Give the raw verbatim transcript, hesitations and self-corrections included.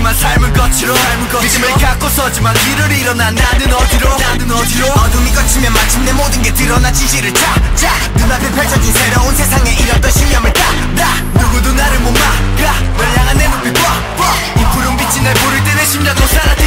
하지만 삶은 거칠어 믿음을 갖고서지만 길을 잃어 난 나는 어디로 나는 어디로 어둠이 거치면 마침내 모든 게 드러나 진실을 찾아 눈앞에 펼쳐진 새로운 세상에 잃었던 신념을 따라 누구도 나를 못 막아 널 향한 내 눈빛 봐 이 푸른 빛이 날 부를 때는 심장도 살아